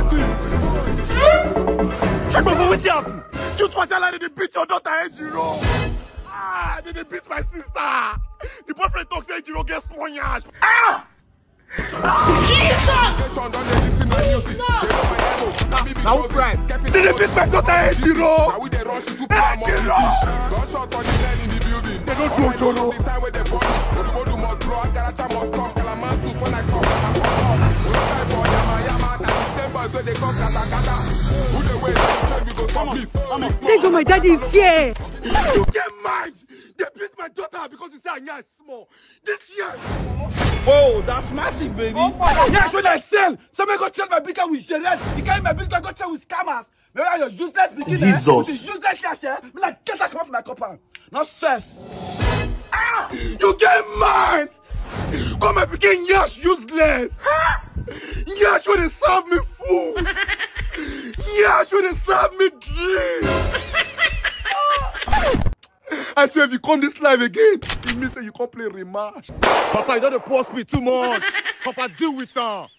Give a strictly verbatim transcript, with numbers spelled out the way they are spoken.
Remember what happened? You try to lie, they beat your daughter, Ejiro. Ah, they beat my sister. The boyfriend talks to Ejiro, get small yansh. Ah! Jesus! Now who price? Did they beat my daughter, Ejiro? Ejiro! They don't do Ojoro. Thank God my daddy is here. You get mad! They beat my daughter because you say Anya is small. This year. Whoa, that's massive, baby. Oh, yeah, when I sell, somebody go tell my big guy with Jared. You carry my big guy go tell with scammers. Maybe you're useless beginner. Jesus. With this useless cash, eh? Me like get that come off my compound. Not stress. Ah! You get mad! Come and begin Yash useless. Yash when they serve me food. Yash when they serve me drink. I swear if you come this live again, it means that you can't play rematch. Papa, you don't pause me too much. Papa, deal with her.